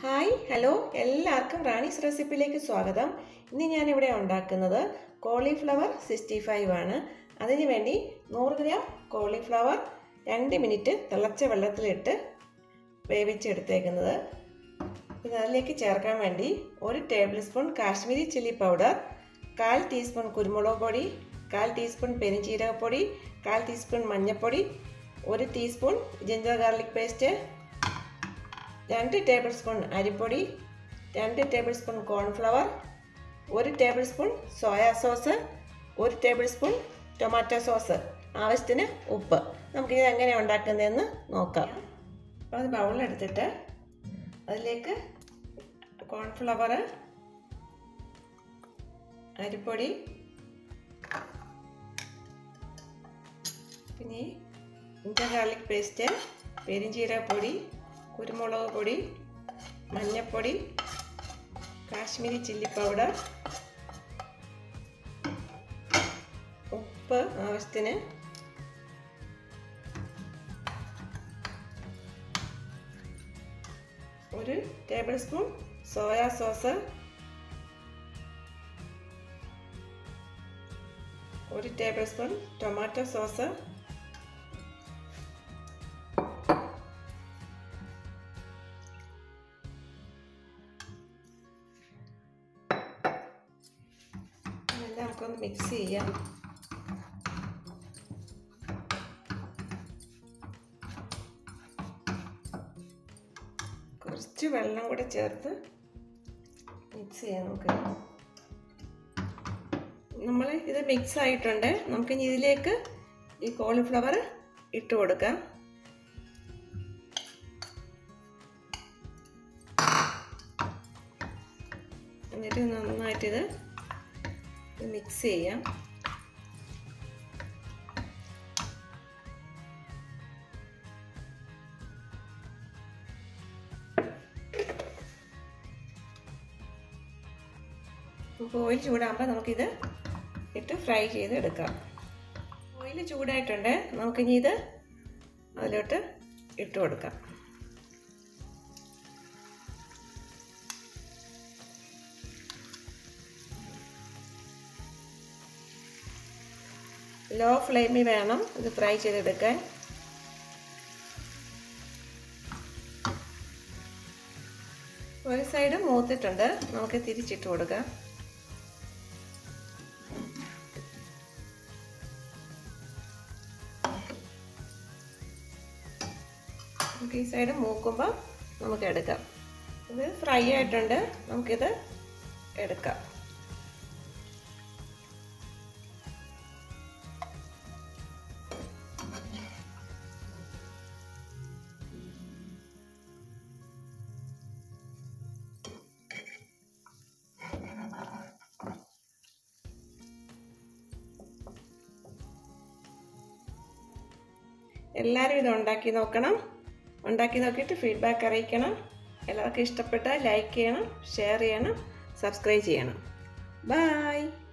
Hi hello എല്ലാവർക്കും റാണീസ് റെസിപ്പിയിലേക്ക് സ്വാഗതം. ഇന്ന് ഞാനിവിടെ ഉണ്ടാക്കുന്നത് കോളിഫ്ലവർ 65 ആണ്. അതിനു വേണ്ടി 100 ഗ്രാം കോളിഫ്ലവർ 2 മിനിറ്റ് തിളച്ച വെള്ളത്തിലിട്ട് വേവിച്ചെടുത്തേക്കുന്നത്. പിന്നെ അതിലേക്ക് ചേർക്കാൻ വേണ്ടി 1 tablespoon Kashmiri chilli powder, 1/4 teaspoon കുരുമുളക് പൊടി, 1/4 ടീസ്പൂൺ പെരുംജീരകപ്പൊടി, 1/4 ടീസ്പൂൺ മഞ്ഞൾപ്പൊടി, 1 teaspoon ginger garlic paste, 2 tablespoon അരിപ്പൊടി, 2 tablespoon cornflour, 1 tablespoon soya sauce, 1 tablespoon tomato sauce, ആവശ്യത്തിന് ഉപ്പ്. നമുക്കിത് എങ്ങനെ ഉണ്ടാക്കുന്നതെന്ന് നോക്കാം. അപ്പോൾ അത് ബൗളിലെടുത്തിട്ട് അതിലേക്ക് കോൺഫ്ലവർ, അരിപ്പൊടി, പിന്നെ ജിഞ്ചർ ഗാർലിക് പേസ്റ്റ്, പെരുംജീരകപ്പൊടി, കുരുമുളക് പൊടി, മഞ്ഞൾപ്പൊടി, കാശ്മീരി ചില്ലി പൗഡർ, ഉപ്പ് ആവശ്യത്തിന്, ഒരു tablespoon soya sauce, 1 tablespoon tomato sauce, നമുക്കൊന്ന് മിക്സ് ചെയ്യാം. കുറച്ച് വെള്ളം കൂടെ ചേർത്ത് മിക്സ് ചെയ്യാം. നമ്മൾ ഇത് മിക്സ് ആയിട്ടുണ്ട്. നമുക്കിനി ഇതിലേക്ക് ഈ കോളിഫ്ലവർ ഇട്ട് കൊടുക്കാം. എന്നിട്ട് നന്നായിട്ടിത് മിക്സ് ചെയ്യാം. ഓയിൽ ചൂടാകുമ്പോൾ നമുക്കിത് ഇട്ട് ഫ്രൈ ചെയ്ത് എടുക്കാം. ഓയിൽ ചൂടായിട്ടുണ്ട്. നമുക്കിനി ഇത് അതിലോട്ട് ഇട്ട് കൊടുക്കാം. ലോ ഫ്ലെയിമിൽ വേണം ഇത് ഫ്രൈ ചെയ്തെടുക്കാൻ. ഒരു സൈഡ് മൂത്തിട്ടുണ്ട്. നമുക്ക് തിരിച്ചിട്ട് കൊടുക്കാം. നമുക്ക് ഈ സൈഡ് മൂക്കുമ്പോൾ നമുക്ക് എടുക്കാം. ഇത് ഫ്രൈ ആയിട്ടുണ്ട്. നമുക്കിത് എടുക്കാം. എല്ലാവരും ഇത് ഉണ്ടാക്കി നോക്കണം. ഉണ്ടാക്കി നോക്കിയിട്ട് ഫീഡ്ബാക്ക് അറിയിക്കണം. എല്ലാവർക്കും ഇഷ്ടപ്പെട്ടാൽ ലൈക്ക് ചെയ്യണം, ഷെയർ ചെയ്യണം, സബ്സ്ക്രൈബ് ചെയ്യണം. ബൈ.